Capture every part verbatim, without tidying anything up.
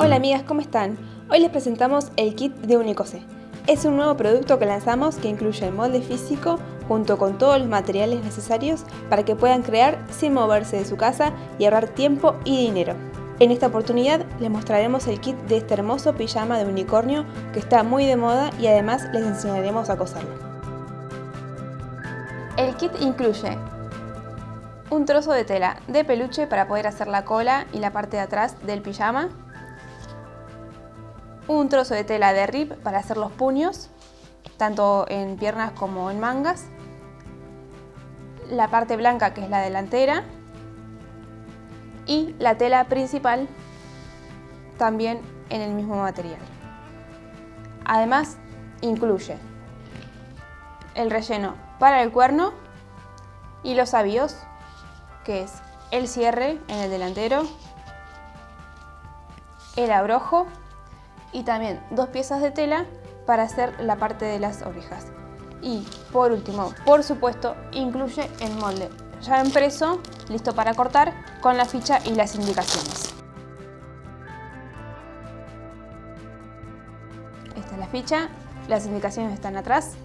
Hola amigas, ¿cómo están? Hoy les presentamos el kit de Unicose. Es un nuevo producto que lanzamos que incluye el molde físico junto con todos los materiales necesarios para que puedan crear sin moverse de su casa y ahorrar tiempo y dinero. En esta oportunidad les mostraremos el kit de este hermoso pijama de unicornio que está muy de moda y además les enseñaremos a coserlo. El kit incluye un trozo de tela de peluche para poder hacer la cola y la parte de atrás del pijama, un trozo de tela de rib para hacer los puños, tanto en piernas como en mangas, la parte blanca que es la delantera y la tela principal también en el mismo material. Además incluye el relleno para el cuerno y los avíos, que es el cierre en el delantero, el abrojo y también dos piezas de tela para hacer la parte de las orejas. Y por último, por supuesto, incluye el molde ya impreso, listo para cortar, con la ficha y las indicaciones. Esta es la ficha, las indicaciones están atrás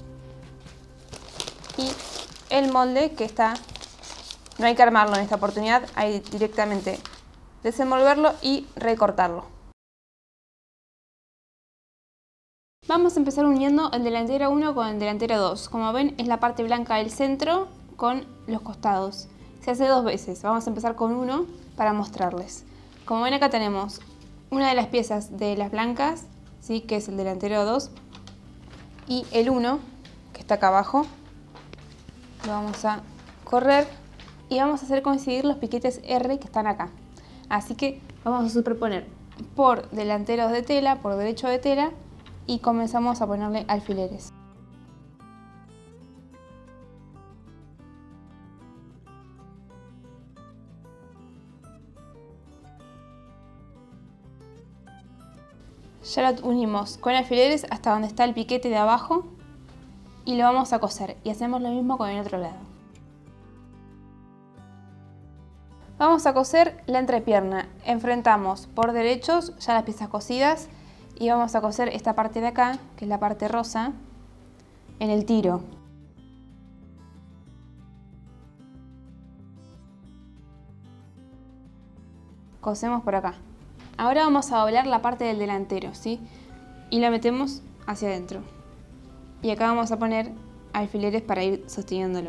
y el molde que está, no hay que armarlo en esta oportunidad, hay directamente desenvolverlo y recortarlo. Vamos a empezar uniendo el delantero uno con el delantero dos. Como ven, es la parte blanca del centro con los costados. Se hace dos veces. Vamos a empezar con uno para mostrarles. Como ven, acá tenemos una de las piezas de las blancas, ¿sí?, que es el delantero dos, y el uno, que está acá abajo. Lo vamos a correr y vamos a hacer coincidir los piquetes R que están acá. Así que vamos a superponer por delanteros de tela, por derecho de tela, y comenzamos a ponerle alfileres. Ya lo unimos con alfileres hasta donde está el piquete de abajo y lo vamos a coser, y hacemos lo mismo con el otro lado. Vamos a coser la entrepierna. Enfrentamos por derechos ya las piezas cosidas y vamos a coser esta parte de acá, que es la parte rosa, en el tiro. Cosemos por acá. Ahora vamos a doblar la parte del delantero, ¿sí?, y la metemos hacia adentro. Y acá vamos a poner alfileres para ir sosteniéndolo.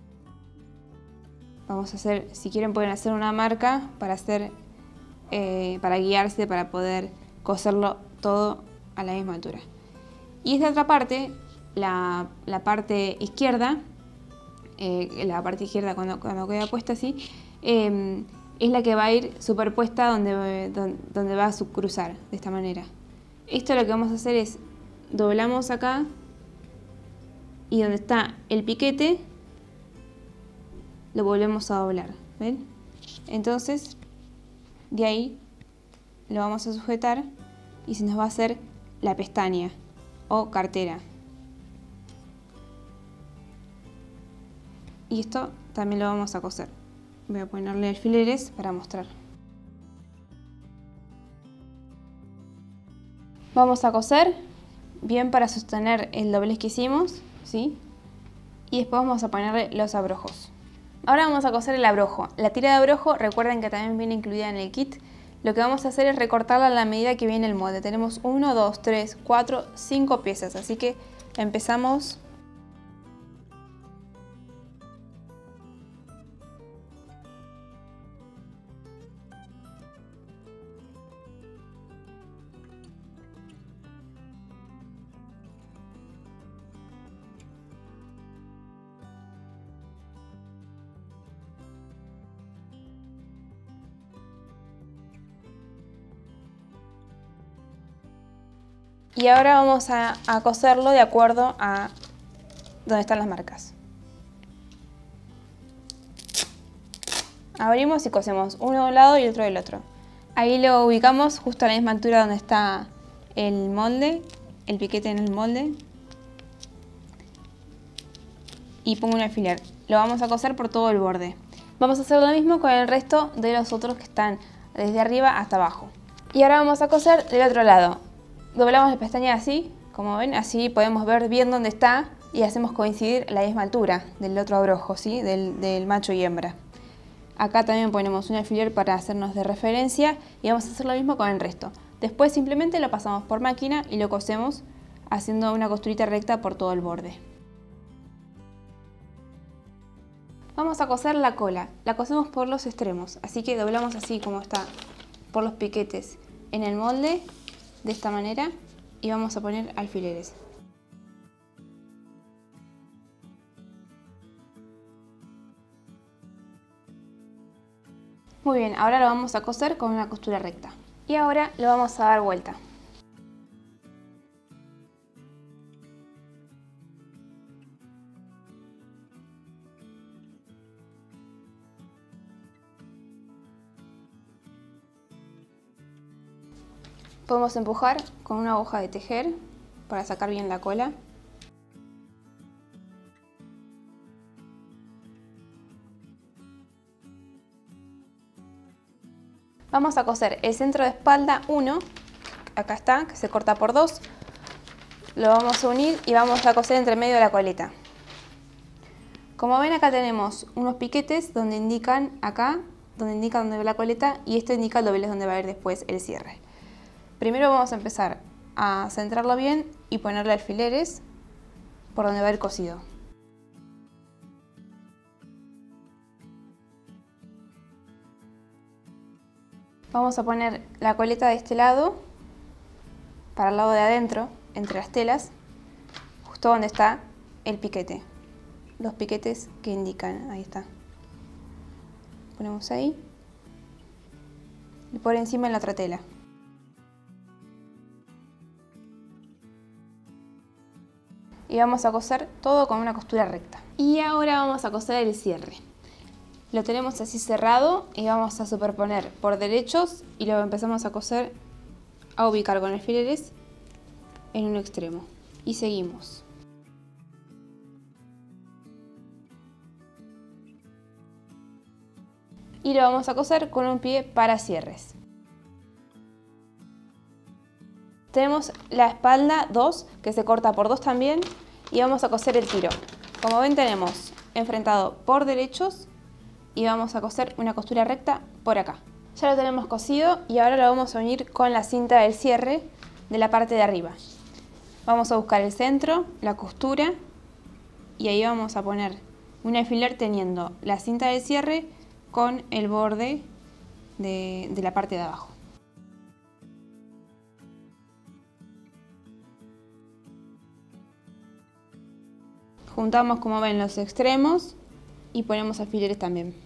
Vamos a hacer, si quieren pueden hacer una marca para hacer, eh, para guiarse, para poder coserlo todo a la misma altura. Y esta otra parte, la, la parte izquierda, eh, la parte izquierda cuando, cuando queda puesta así, eh, es la que va a ir superpuesta donde, donde, donde va a subcruzar, de esta manera. Esto lo que vamos a hacer es, doblamos acá y donde está el piquete, lo volvemos a doblar, ¿ven? Entonces, de ahí lo vamos a sujetar y se nos va a hacer la pestaña o cartera. Y esto también lo vamos a coser. Voy a ponerle alfileres para mostrar. Vamos a coser bien para sostener el doblez que hicimos, ¿sí? Y después vamos a ponerle los abrojos. Ahora vamos a coser el abrojo. La tira de abrojo, recuerden que también viene incluida en el kit. Lo que vamos a hacer es recortarla a la medida que viene el molde. Tenemos uno, dos, tres, cuatro, cinco piezas, así que empezamos. Y ahora vamos a, a coserlo de acuerdo a donde están las marcas. Abrimos y cosemos uno de un lado y el otro del otro. Ahí lo ubicamos justo a la misma altura donde está el molde, el piquete en el molde. Y pongo un alfiler. Lo vamos a coser por todo el borde. Vamos a hacer lo mismo con el resto de los otros que están desde arriba hasta abajo. Y ahora vamos a coser del otro lado. Doblamos la pestaña así, como ven, así podemos ver bien dónde está y hacemos coincidir la misma altura del otro abrojo, ¿sí? del, del macho y hembra. Acá también ponemos un alfiler para hacernos de referencia y vamos a hacer lo mismo con el resto. Después simplemente lo pasamos por máquina y lo cosemos haciendo una costurita recta por todo el borde. Vamos a coser la cola. La cosemos por los extremos, así que doblamos así como está por los piquetes en el molde, de esta manera, y vamos a poner alfileres. Muy bien, ahora lo vamos a coser con una costura recta. Y ahora lo vamos a dar vuelta. Podemos empujar con una aguja de tejer para sacar bien la cola. Vamos a coser el centro de espalda uno, acá está, que se corta por dos. Lo vamos a unir y vamos a coser entre medio de la coleta. Como ven, acá tenemos unos piquetes donde indican acá, donde indica dónde va la coleta, y esto indica el doblez donde va a ir después el cierre. Primero vamos a empezar a centrarlo bien y ponerle alfileres por donde va el cosido. Vamos a poner la coleta de este lado, para el lado de adentro, entre las telas, justo donde está el piquete. Los piquetes que indican, ahí está. Ponemos ahí y por encima en la otra tela. Y vamos a coser todo con una costura recta. Y ahora vamos a coser el cierre. Lo tenemos así cerrado y vamos a superponer por derechos y lo empezamos a coser, a ubicar con alfileres en un extremo. Y seguimos. Y lo vamos a coser con un pie para cierres. Tenemos la espalda dos, que se corta por dos también, y vamos a coser el tiro. Como ven, tenemos enfrentado por derechos y vamos a coser una costura recta por acá. Ya lo tenemos cosido y ahora lo vamos a unir con la cinta del cierre de la parte de arriba. Vamos a buscar el centro, la costura, y ahí vamos a poner un alfiler teniendo la cinta del cierre con el borde de, de la parte de abajo. Juntamos, como ven, los extremos y ponemos alfileres también.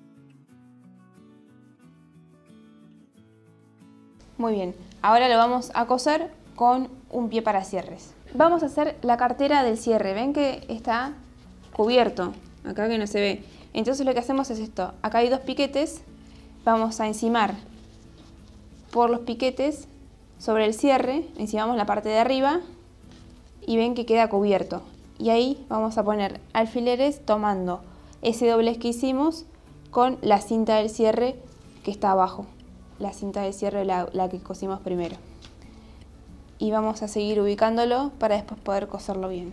Muy bien, ahora lo vamos a coser con un pie para cierres. Vamos a hacer la cartera del cierre. Ven que está cubierto, acá que no se ve. Entonces lo que hacemos es esto. Acá hay dos piquetes, vamos a encimar por los piquetes sobre el cierre, encimamos la parte de arriba y ven que queda cubierto. Y ahí vamos a poner alfileres tomando ese doblez que hicimos con la cinta del cierre que está abajo. La cinta del cierre, la, la que cosimos primero. Y vamos a seguir ubicándolo para después poder coserlo bien.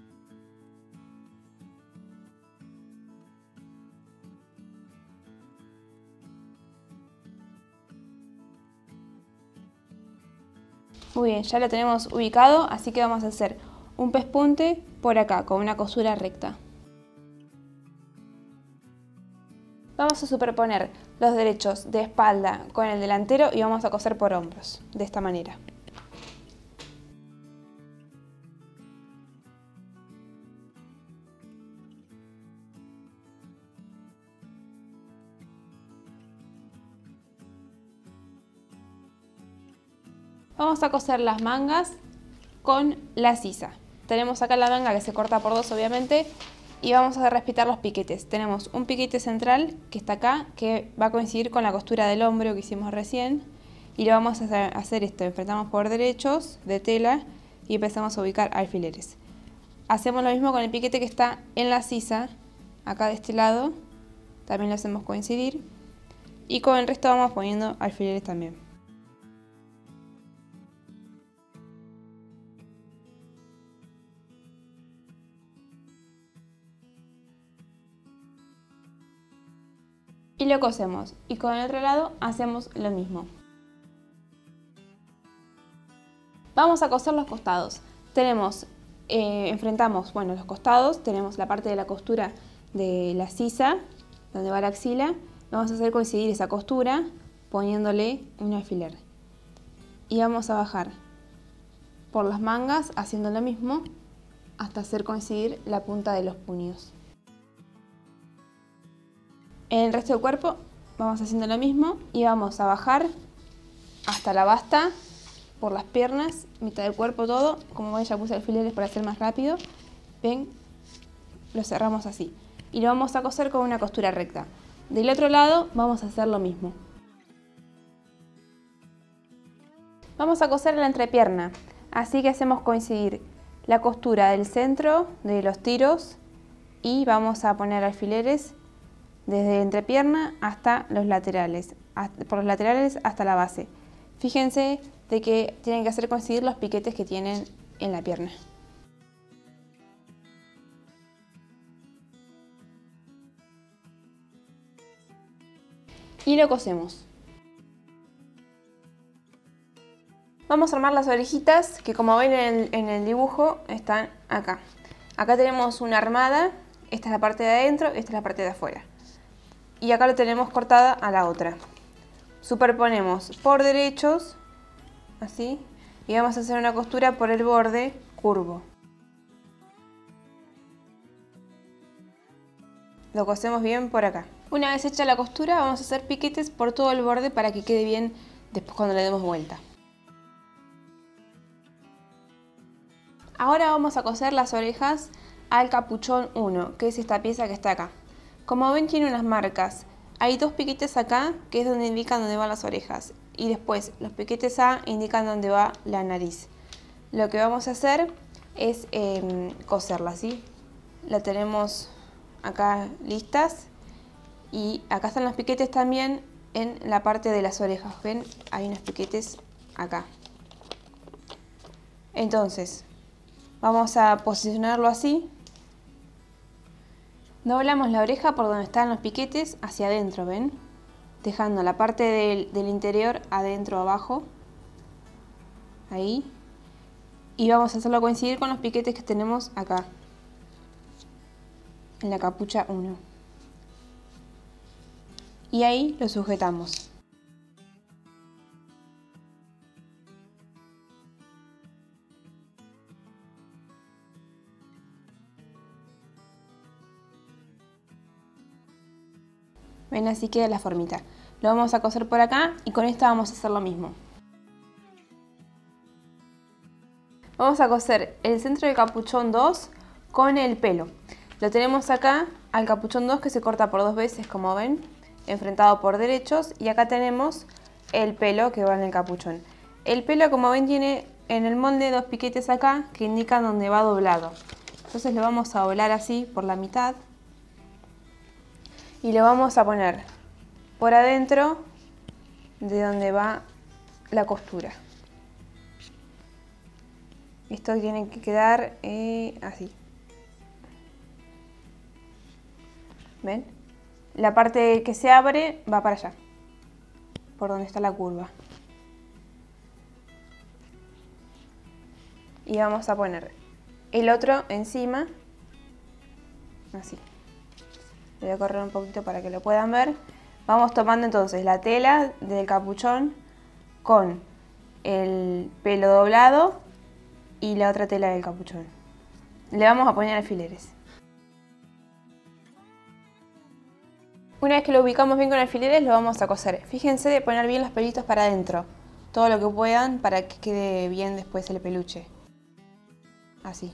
Muy bien, ya lo tenemos ubicado, así que vamos a hacer un pespunte por acá con una costura recta. Vamos a superponer los derechos de espalda con el delantero y vamos a coser por hombros, de esta manera. Vamos a coser las mangas con la sisa. Tenemos acá la manga que se corta por dos, obviamente, y vamos a respitar los piquetes. Tenemos un piquete central que está acá, que va a coincidir con la costura del hombro que hicimos recién, y lo vamos a hacer esto. Enfrentamos por derechos de tela y empezamos a ubicar alfileres. Hacemos lo mismo con el piquete que está en la sisa, acá de este lado, también lo hacemos coincidir, y con el resto vamos poniendo alfileres también. y lo cosemos. Y con el otro lado hacemos lo mismo. Vamos a coser los costados. Tenemos, eh, enfrentamos, bueno, los costados, tenemos la parte de la costura de la sisa, donde va la axila. Vamos a hacer coincidir esa costura poniéndole un alfiler. Y vamos a bajar por las mangas haciendo lo mismo hasta hacer coincidir la punta de los puños. En el resto del cuerpo vamos haciendo lo mismo y vamos a bajar hasta la basta, por las piernas, mitad del cuerpo todo. Como ven, ya puse alfileres para hacer más rápido. Ven, lo cerramos así. Y lo vamos a coser con una costura recta. Del otro lado vamos a hacer lo mismo. Vamos a coser la entrepierna. Así que hacemos coincidir la costura del centro de los tiros y vamos a poner alfileres desde la entrepierna hasta los laterales, por los laterales hasta la base. Fíjense de que tienen que hacer coincidir los piquetes que tienen en la pierna. Y lo cosemos. Vamos a armar las orejitas que, como ven en el, en el dibujo, están acá. Acá tenemos una armada, esta es la parte de adentro, esta es la parte de afuera. Y acá lo tenemos cortada a la otra. Superponemos por derechos, así, y vamos a hacer una costura por el borde curvo. Lo cosemos bien por acá. Una vez hecha la costura, vamos a hacer piquetes por todo el borde para que quede bien después cuando le demos vuelta. Ahora vamos a coser las orejas al capuchón uno, que es esta pieza que está acá. Como ven, tiene unas marcas. Hay dos piquetes acá, que es donde indican dónde van las orejas. Y después, los piquetes A indican dónde va la nariz. Lo que vamos a hacer es eh, coserla, ¿sí? La tenemos acá listas. Y acá están los piquetes también en la parte de las orejas. ¿Ven? Hay unos piquetes acá. Entonces, vamos a posicionarlo así. Doblamos la oreja por donde están los piquetes hacia adentro, ¿ven? Dejando la parte del, del interior adentro abajo. Ahí. Y vamos a hacerlo coincidir con los piquetes que tenemos acá. En la capucha uno. Y ahí lo sujetamos. Ven, así queda la formita. Lo vamos a coser por acá y con esta vamos a hacer lo mismo. Vamos a coser el centro del capuchón dos con el pelo. Lo tenemos acá al capuchón dos que se corta por dos veces, como ven, enfrentado por derechos. Y acá tenemos el pelo que va en el capuchón. El pelo, como ven, tiene en el molde dos piquetes acá que indican dónde va doblado. Entonces lo vamos a doblar así por la mitad. Y lo vamos a poner por adentro de donde va la costura. Esto tiene que quedar eh, así. ¿Ven? La parte que se abre va para allá, por donde está la curva. Y vamos a poner el otro encima, así. Voy a correr un poquito para que lo puedan ver. Vamos tomando entonces la tela del capuchón con el pelo doblado y la otra tela del capuchón. Le vamos a poner alfileres. Una vez que lo ubicamos bien con alfileres, lo vamos a coser. Fíjense de poner bien los pelitos para adentro, todo lo que puedan para que quede bien después el peluche. Así.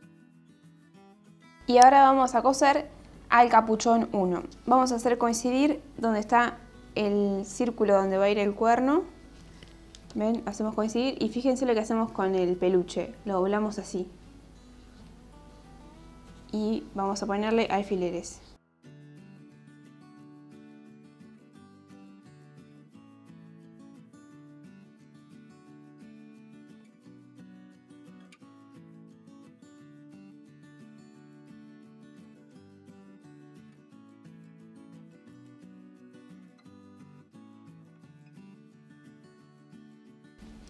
Y ahora vamos a coser al capuchón uno. Vamos a hacer coincidir donde está el círculo donde va a ir el cuerno. ¿Ven? Hacemos coincidir y fíjense lo que hacemos con el peluche. Lo doblamos así. Y vamos a ponerle alfileres.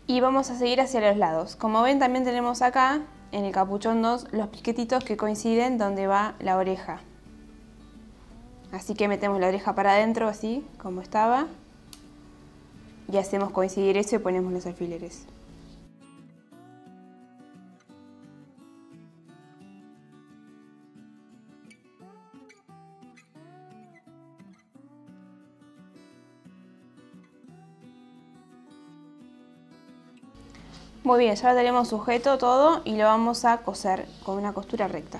Y vamos a seguir hacia los lados. Como ven, también tenemos acá, en el capuchón dos, los piquetitos que coinciden donde va la oreja. Así que metemos la oreja para adentro, así como estaba. Y hacemos coincidir eso y ponemos los alfileres. Muy bien, ya lo tenemos sujeto todo y lo vamos a coser con una costura recta.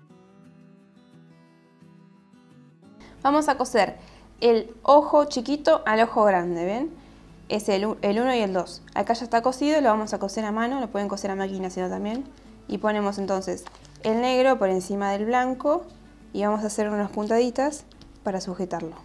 Vamos a coser el ojo chiquito al ojo grande, ¿ven? Es el uno y el dos. Acá ya está cosido, lo vamos a coser a mano, lo pueden coser a máquina sino también. Y ponemos entonces el negro por encima del blanco y vamos a hacer unas puntaditas para sujetarlo.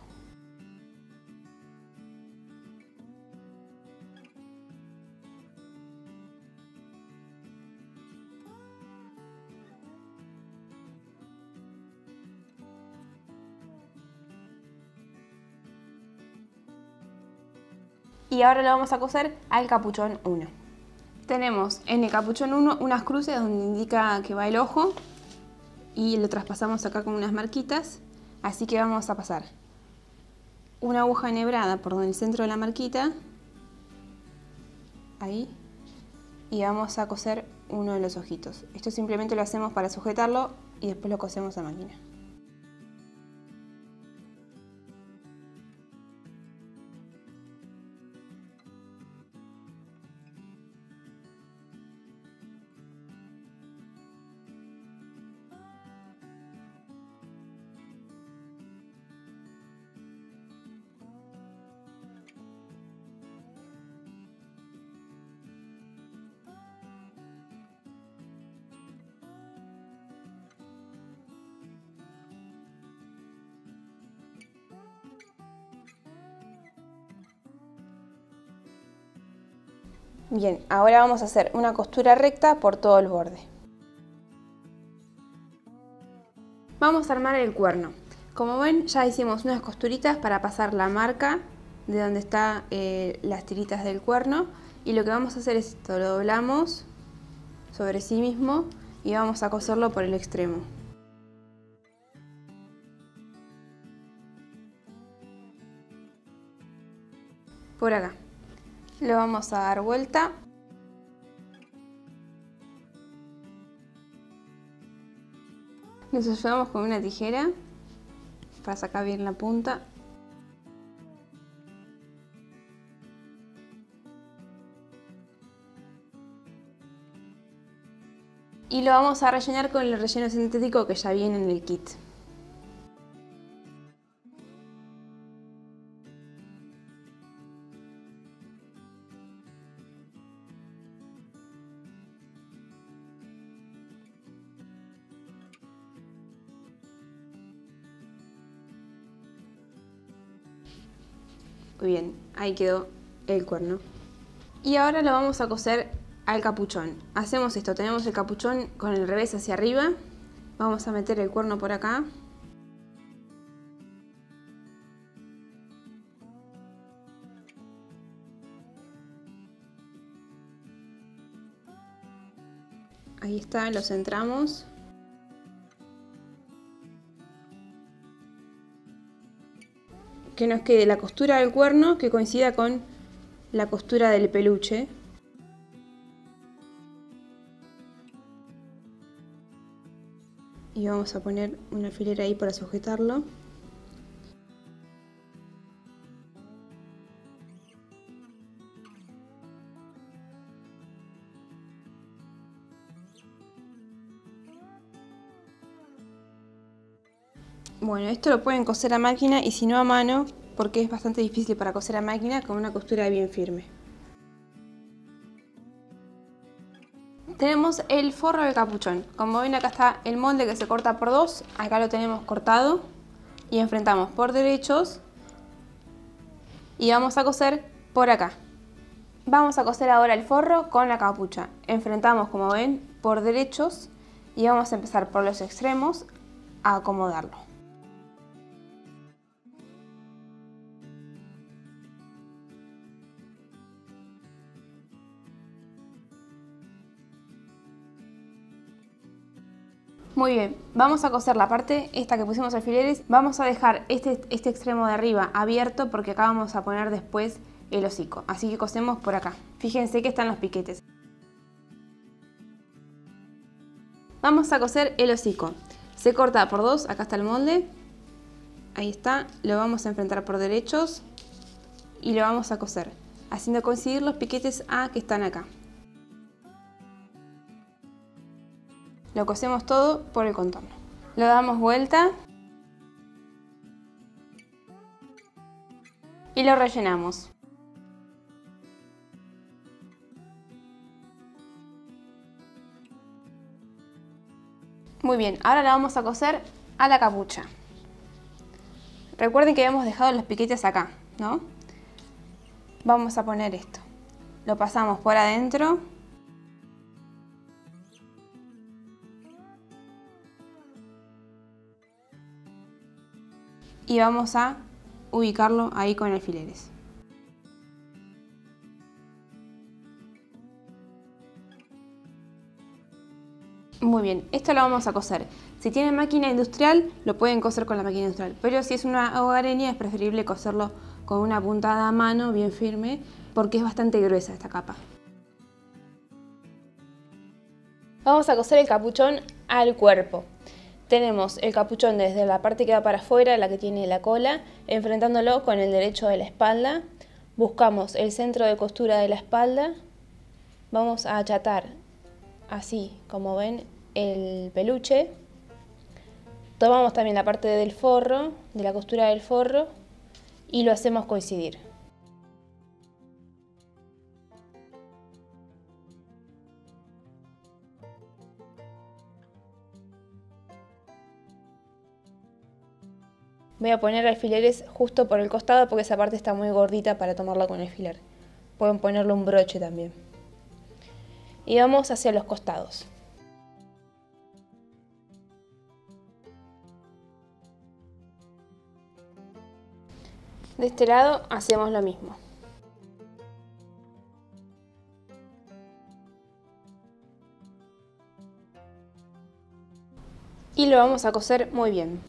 Y ahora lo vamos a coser al capuchón uno. Tenemos en el capuchón uno unas cruces donde indica que va el ojo y lo traspasamos acá con unas marquitas, así que vamos a pasar una aguja enhebrada por el centro de la marquita, ahí, y vamos a coser uno de los ojitos. Esto simplemente lo hacemos para sujetarlo y después lo cosemos a máquina. Bien, ahora vamos a hacer una costura recta por todo el borde. Vamos a armar el cuerno. Como ven, ya hicimos unas costuritas para pasar la marca de donde están eh, las tiritas del cuerno. Y lo que vamos a hacer es esto, lo doblamos sobre sí mismo y vamos a coserlo por el extremo. Por acá. Le vamos a dar vuelta. Nos ayudamos con una tijera para sacar bien la punta. Y lo vamos a rellenar con el relleno sintético que ya viene en el kit. Muy bien, ahí quedó el cuerno. Y ahora lo vamos a coser al capuchón. Hacemos esto, tenemos el capuchón con el revés hacia arriba. Vamos a meter el cuerno por acá. Ahí está, lo centramos. Que nos quede la costura del cuerno que coincida con la costura del peluche. Y vamos a poner un alfiler ahí para sujetarlo. Bueno, esto lo pueden coser a máquina y si no a mano, porque es bastante difícil para coser a máquina con una costura bien firme. Tenemos el forro del capuchón. Como ven, acá está el molde que se corta por dos. Acá lo tenemos cortado y enfrentamos por derechos y vamos a coser por acá. Vamos a coser ahora el forro con la capucha. Enfrentamos, como ven, por derechos y vamos a empezar por los extremos a acomodarlo. Muy bien, vamos a coser la parte esta que pusimos alfileres. Vamos a dejar este, este extremo de arriba abierto porque acá vamos a poner después el hocico. Así que cosemos por acá. Fíjense que están los piquetes. Vamos a coser el hocico. Se corta por dos, acá está el molde. Ahí está, lo vamos a enfrentar por derechos y lo vamos a coser, haciendo coincidir los piquetes A que están acá. Lo cosemos todo por el contorno. Lo damos vuelta y lo rellenamos. Muy bien, ahora la vamos a coser a la capucha. Recuerden que habíamos dejado los piquetes acá, ¿no? Vamos a poner esto. Lo pasamos por adentro. Y vamos a ubicarlo ahí con alfileres. Muy bien, esto lo vamos a coser. Si tienen máquina industrial, lo pueden coser con la máquina industrial, pero si es una hogareña es preferible coserlo con una puntada a mano bien firme porque es bastante gruesa esta capa. Vamos a coser el capuchón al cuerpo. Tenemos el capuchón desde la parte que va para afuera, la que tiene la cola, enfrentándolo con el derecho de la espalda. Buscamos el centro de costura de la espalda. Vamos a achatar, así como ven, el peluche. Tomamos también la parte del forro, de la costura del forro, y lo hacemos coincidir. Voy a poner alfileres justo por el costado porque esa parte está muy gordita para tomarla con alfiler. Pueden ponerle un broche también. Y vamos hacia los costados. De este lado hacemos lo mismo. Y lo vamos a coser muy bien.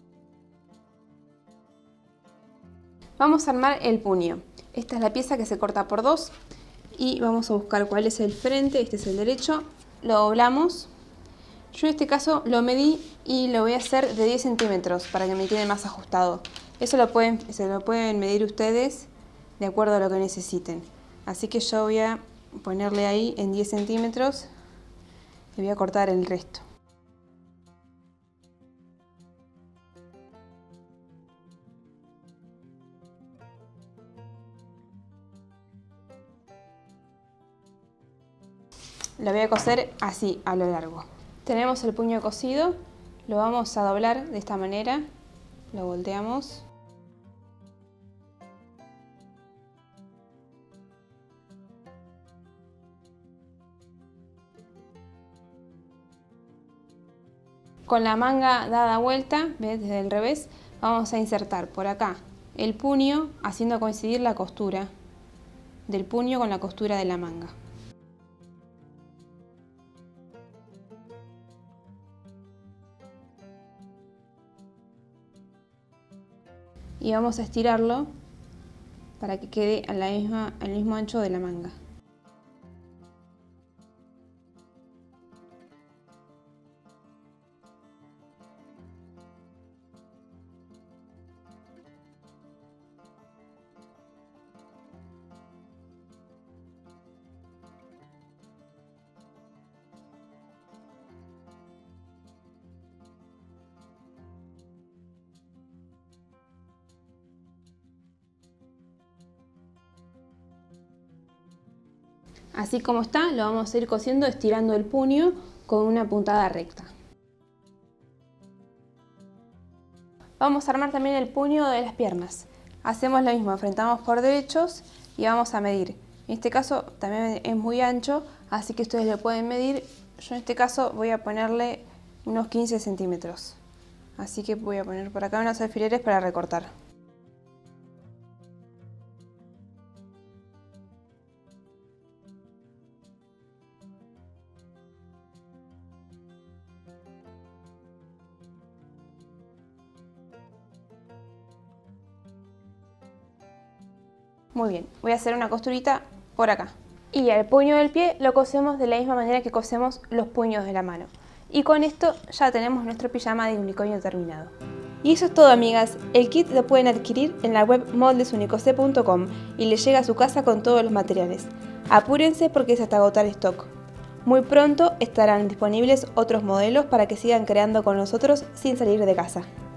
Vamos a armar el puño. Esta es la pieza que se corta por dos y vamos a buscar cuál es el frente. Este es el derecho. Lo doblamos. Yo en este caso lo medí y lo voy a hacer de diez centímetros para que me quede más ajustado. Eso lo pueden, se lo pueden medir ustedes de acuerdo a lo que necesiten. Así que yo voy a ponerle ahí en diez centímetros y voy a cortar el resto. Lo voy a coser así a lo largo. Tenemos el puño cosido, lo vamos a doblar de esta manera, lo volteamos. Con la manga dada vuelta, ¿ves? Desde el revés, vamos a insertar por acá el puño haciendo coincidir la costura del puño con la costura de la manga. Y vamos a estirarlo para que quede a la misma, al mismo ancho de la manga. Así como está, lo vamos a ir cosiendo estirando el puño con una puntada recta. Vamos a armar también el puño de las piernas. Hacemos lo mismo, enfrentamos por derechos y vamos a medir. En este caso también es muy ancho, así que ustedes lo pueden medir. Yo en este caso voy a ponerle unos quince centímetros. Así que voy a poner por acá unos alfileres para recortar. Muy bien, voy a hacer una costurita por acá. Y al puño del pie lo cosemos de la misma manera que cosemos los puños de la mano. Y con esto ya tenemos nuestro pijama de unicornio terminado. Y eso es todo, amigas. El kit lo pueden adquirir en la web moldes unicose punto com y les llega a su casa con todos los materiales. Apúrense porque es hasta agotar stock. Muy pronto estarán disponibles otros modelos para que sigan creando con nosotros sin salir de casa.